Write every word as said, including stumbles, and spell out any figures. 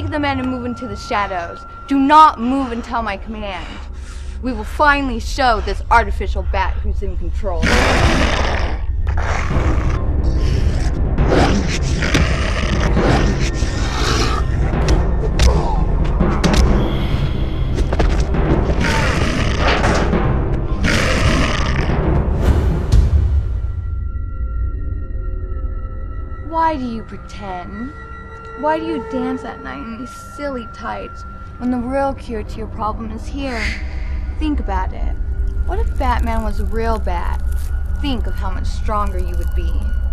Take the men and move into the shadows. Do not move until my command. We will finally show this artificial bat who's in control. Why do you pretend? Why do you dance at night in these silly tights when the real cure to your problem is here? Think about it. What if Batman was a real bat? Think of how much stronger you would be.